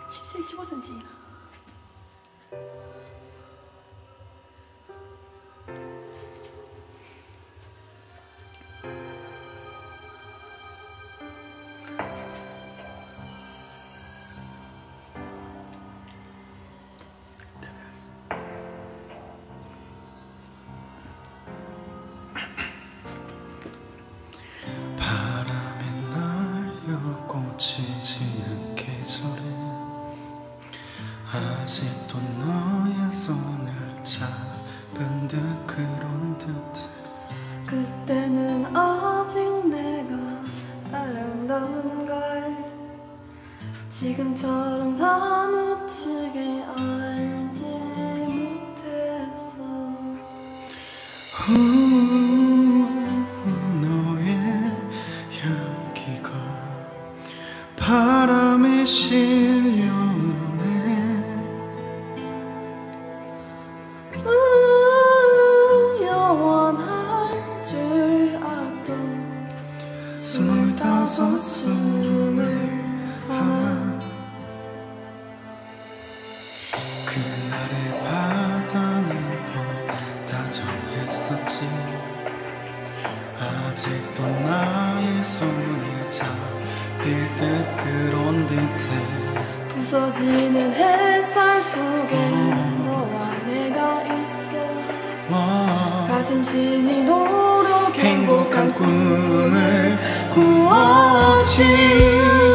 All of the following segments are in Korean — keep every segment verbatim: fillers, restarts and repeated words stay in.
십오 센티미터. 지치는 계절에 아직도 너의 손을 잡은 듯 그런 듯해. 그때는 아직 내가 아름다운걸 지금처럼 사무치게 알지 못했어. 후, 너의 향기가 바람에 실려오네. 우, 영원할 줄 알았던 스물다섯 스물 하나. 그날의 바다는 더 다정했었지. 아직도 나의 손에 잡힐 듯 그런 듯해. 부서지는 햇살 속에 너와 내가 있어. 가슴 신이도록 행복한 꿈을 꾸었지.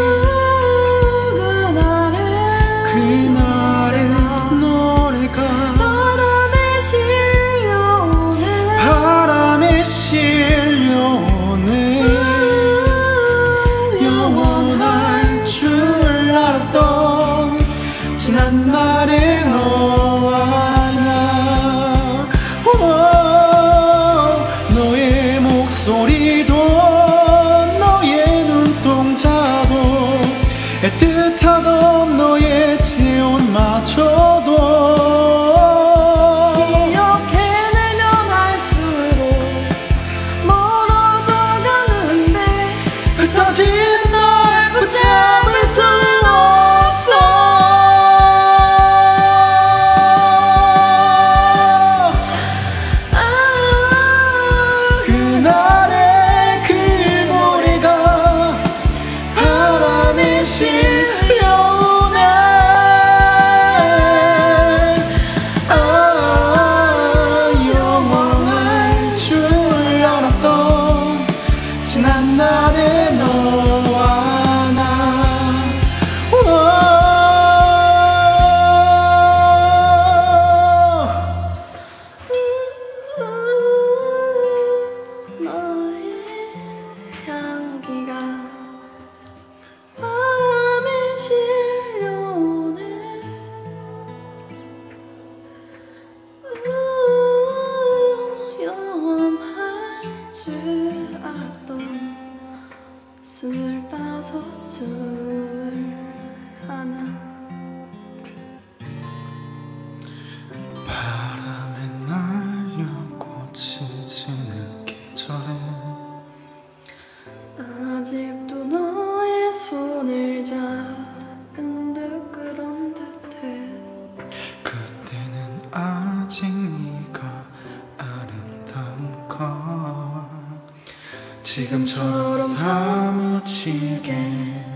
그날의 그날의 노래가 바람에 실려오네. 바람에 실려오네. 영원할 줄 알았던 지난날의 너와 나. 너의 목소리도 너의 눈동자도 애틋하던 너의 체온마저도 기억해내면 할수록 멀어져 가는데 흩어지는 널 붙잡을 수 없어. 아, 그날의 그 노래가 바람에 실려오네. 아, 영원할 줄 알았던 지난날의 너와 나. 너의 향기가 바람에 실려오네. 우, 영원할 줄 알았던 스물다섯 스물하나. 바람에 날려 꽂히지는 계절에 아직도 너의 손을 잡은 듯 그런 듯해. 그때는 아직 네가 아름다운 걸 지금처럼 사무치게